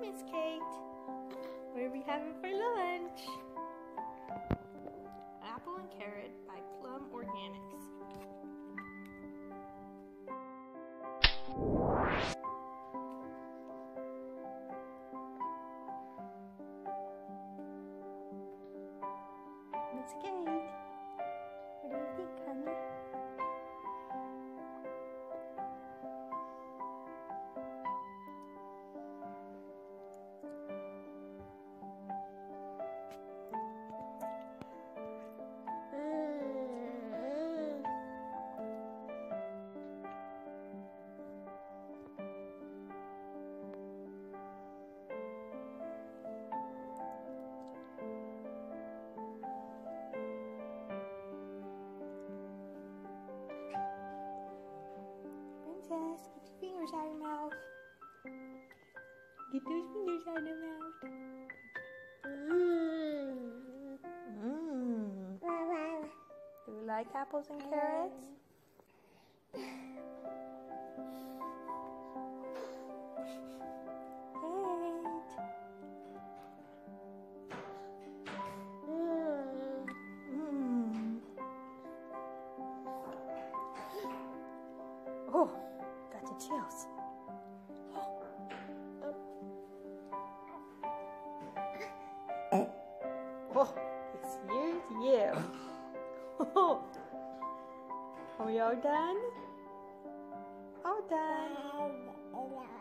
Miss Kate. What are we having for lunch? Apple and carrot by Plum Organics. Miss Kate, what do you think, honey? Princess, get your fingers out of your mouth. Get those fingers out of your mouth. Do you like apples and carrots? Oh, got the chills. Oh, excuse you. Are we all done? All done.